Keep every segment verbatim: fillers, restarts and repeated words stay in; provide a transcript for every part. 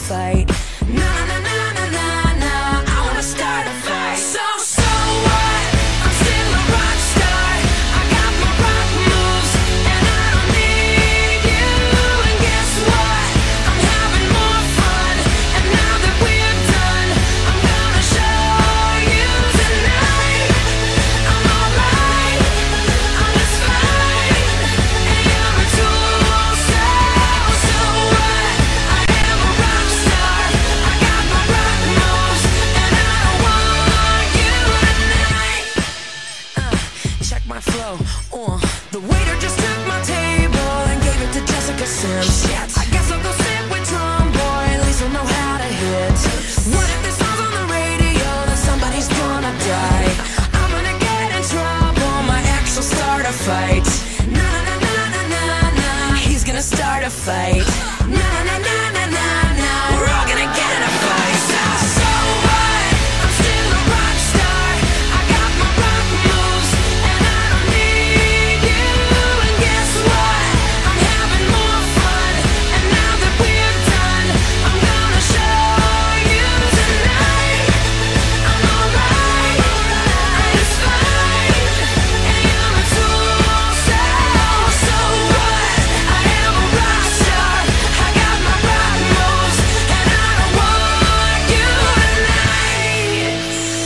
fight. Na na na na na na, I wanna start a fight. So so what? I'm still a rock star. I got my rock moves and I don't need you. And guess what? I'm having more fun. And now that we're done, I'm gonna show you tonight. I'm alright. I'm just fine. And you're a tool. So so what? I am a rock star. I got my rock moves and I don't want you tonight. Uh, check my flow. Uh, the waiter just took my table and gave it to Jessica Sims. Shit. I guess I'll go sit with Tom Boy. At least I'll know how to hit. What if this song's on the radio? Then somebody's gonna die. I'm gonna get in trouble. My ex will start a fight. Na na na na na na. He's gonna start a fight. Na na na na na na. We're all gonna get in a fight. So, so what? I'm still a rock star. I got my rock moves and I don't need you. And guess what? I'm having more fun. And now that we're done, I'm gonna show you tonight. I'm alright. I'm just fine. And you're a tool. So, so what? I am a rock star. I got my rock moves and I don't want you tonight.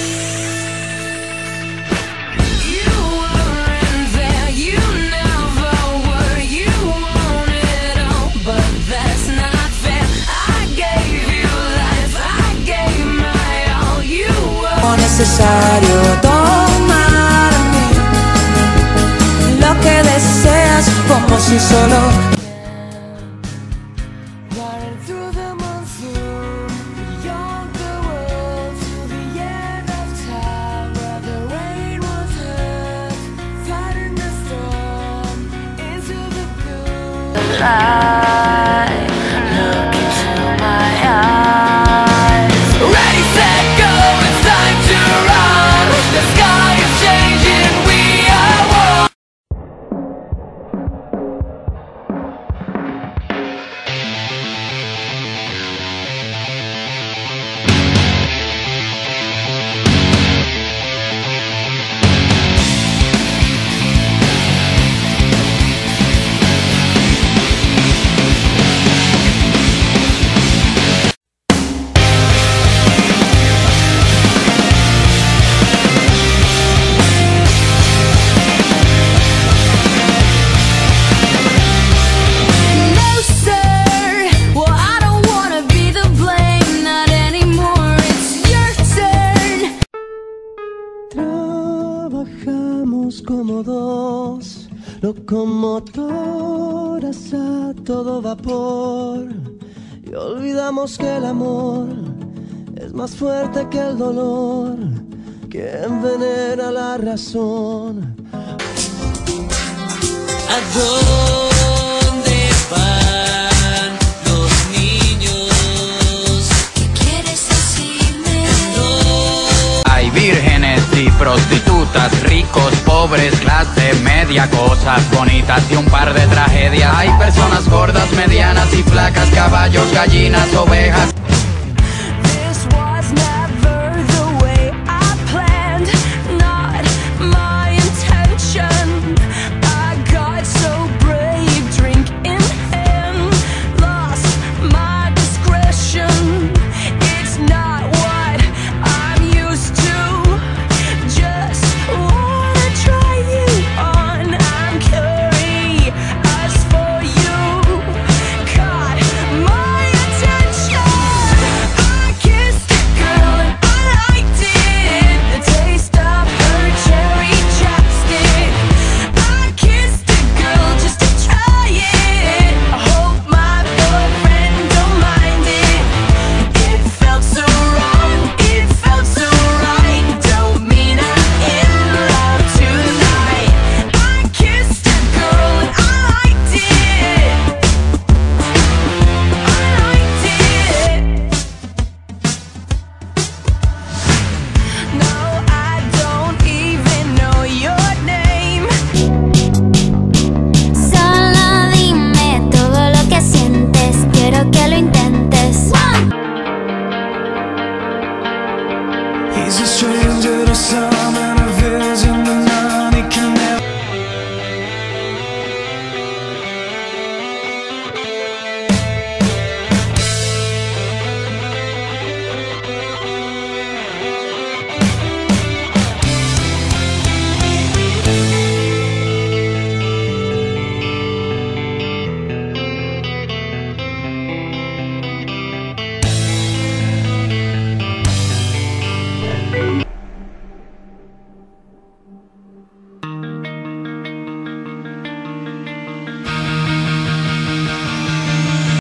You weren't there, you never were. You want it all, but that's not fair. I gave you life, I gave my all. You were necesario tomar lo que deseas como si solo. Riding through the monsoon, beyond the world to the end of time, where the rain was heard, fighting the storm into the blue. Light, look into my eyes. Ready, set, go, it's time to run. The sky is changing, we are one. No, sir. Well, I don't wanna be the blame, not anymore. It's your turn. Trabajamos como dos locomotoras a todo vapor y olvidamos que el amor es más fuerte que el dolor, que envenena la razón. ¿A dónde van los niños? ¿Qué quieres decirme? Hay vírgenes y prostitutas, ricos, pobres, clase media, cosas bonitas y un par de tragedias. Hay personas gordas, medianas y flacas, caballos, gallinas, ovejas.